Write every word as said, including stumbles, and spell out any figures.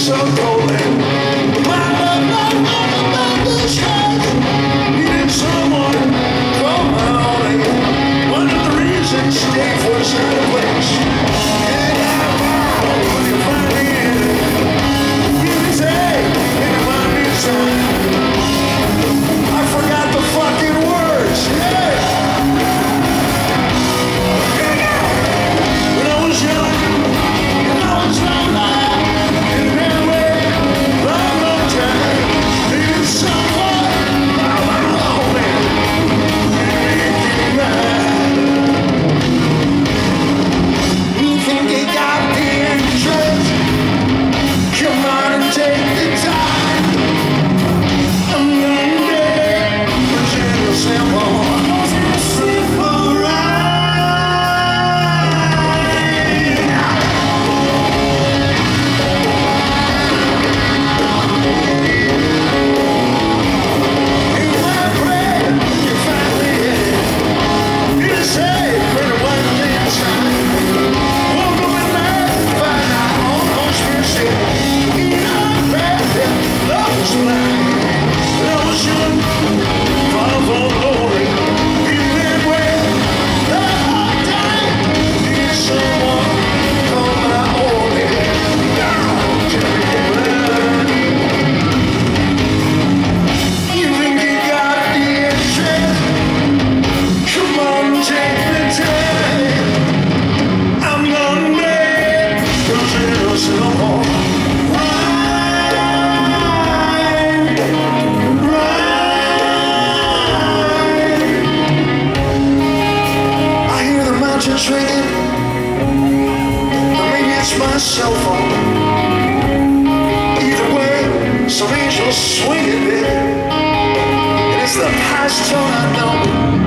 so cold. My love, my love, my love is hot. Needed someone from my own. One of the reasons Dave was out of place. And I'm out when you find me in it. You can say, anyone needs time. I forgot the fucking words. Yeah. When I was young, and I was young, and ran away long, long time. Needed someone, I'm alone, man. Make it right. You think you got the interest? Come on and take the time. I'm gonna get a simple, simple ride. And when I pray, you finally hit it. You say, pretty one thing time. Woke up at night, find out almost missing. You know, I'm bad, love was blind. When I was young, far from glory, you went where the hard time. Need someone come my own way. Now, take it right. You think you got the interest? Come on, take the time. I'm gonna make those little simple right, right. I hear the mountains ringing, or maybe it's my cell phone. Either way, some angels swinging, baby, and it's the past tone I know.